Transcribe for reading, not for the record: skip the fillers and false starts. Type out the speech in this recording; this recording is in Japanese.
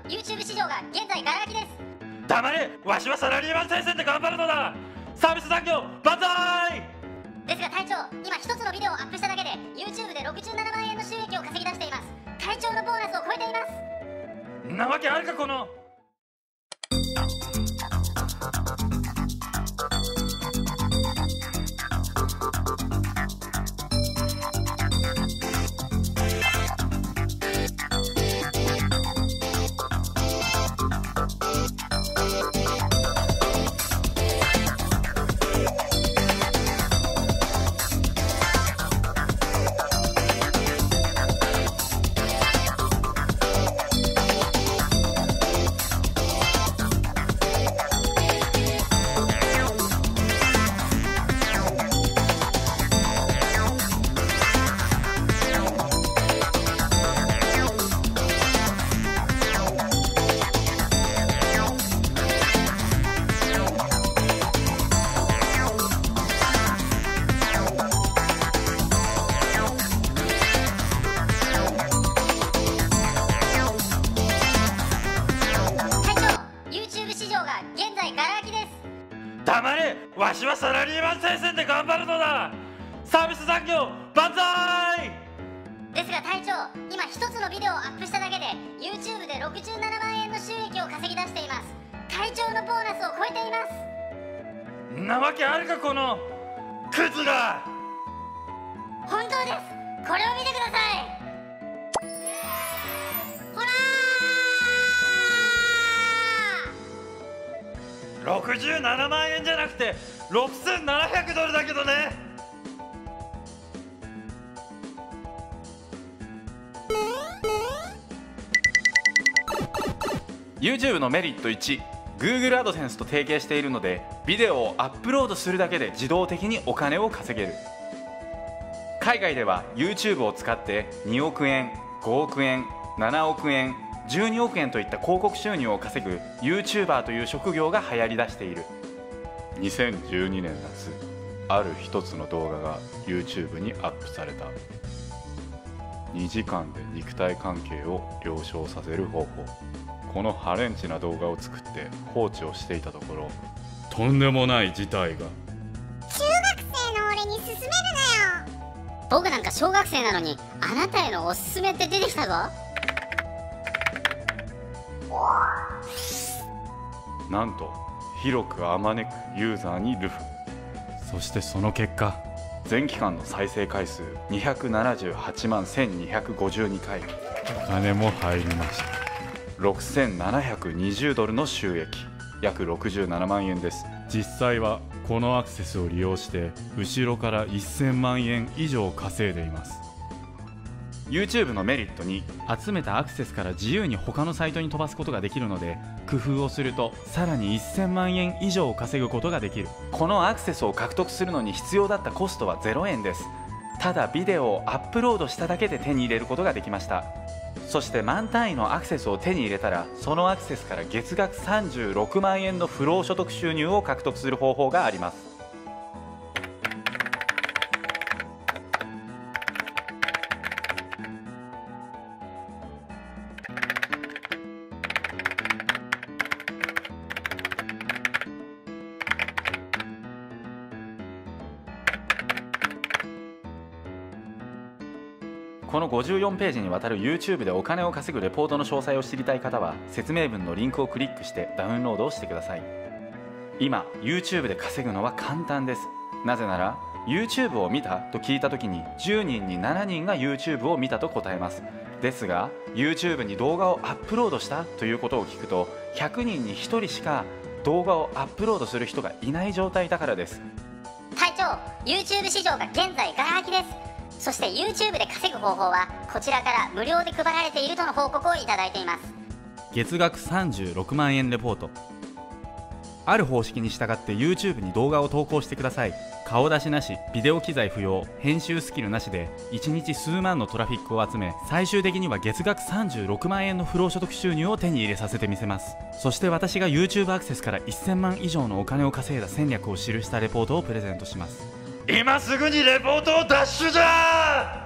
YouTube 市場が現在ガラ空きです。 黙れ、わしはサラリーマン戦線で頑張るのだ。サービス残業万歳。 ですが隊長、今一つのビデオをアップしただけで YouTube で67万円の収益を稼ぎ出しています。隊長のボーナスを超えています。 なわけあるかこの。黙れ、わしはサラリーマン戦線で頑張るのだ。サービス残業万歳。 ですが隊長、今一つのビデオをアップしただけで YouTube で67万円の収益を稼ぎ出しています。隊長のボーナスを超えています。 なわけあるかこのクズが。 本当です。これを見てください。ほらー、 67万円じゃなくて6700ドルだけどね。YouTube のメリット1、Google アドセンスと提携しているのでビデオをアップロードするだけで自動的にお金を稼げる。海外では YouTube を使って2億円、5億円、7億円、12億円といった広告収入を稼ぐ YouTuber という職業が流行りだしている。2012年夏、ある一つの動画が YouTube にアップされた。2時間で肉体関係を了承させる方法。このハレンチな動画を作って放置をしていたところ、とんでもない事態が。 中学生の俺に勧めるなよ。 僕なんか小学生なのにあなたへのおすすめって出てきたぞ。 なんと広くあまねくユーザーにルフ。そしてその結果、全期間の再生回数278万1252回、お金も入りました。6720ドルの収益、約67万円です。実際はこのアクセスを利用して後ろから1000万円以上稼いでいます。 YouTube のメリットに、集めたアクセスから自由に他のサイトに飛ばすことができるので、工夫をするとさらに1000万円以上稼ぐことができる。このアクセスを獲得するのに必要だったコストは0円です。ただビデオをアップロードしただけで手に入れることができました。そして万単位のアクセスを手に入れたら、そのアクセスから月額36万円の不労所得収入を獲得する方法があります。この54ページにわたる YouTube でお金を稼ぐレポートの詳細を知りたい方は、説明文のリンクをクリックしてダウンロードをしてください。今 YouTube で稼ぐのは簡単です。なぜなら YouTube を見たと聞いた時に10人に7人が YouTube を見たと答えます。ですが YouTube に動画をアップロードしたということを聞くと、100人に1人しか動画をアップロードする人がいない状態だからです。 隊長、 YouTube 市場が現在ガラ空きです。そして YouTube で稼ぐ方法はこちらから無料で配られているとの報告をいただいています。 月額36万円レポート。ある方式に従って YouTube に動画を投稿してください。顔出しなし、ビデオ機材不要、編集スキルなしで1日数万のトラフィックを集め、最終的には月額36万円の不労所得収入を手に入れさせてみせます。そして私が YouTube アクセスから1000万以上のお金を稼いだ戦略を記したレポートをプレゼントします。今すぐにレポートをダッシュじゃー。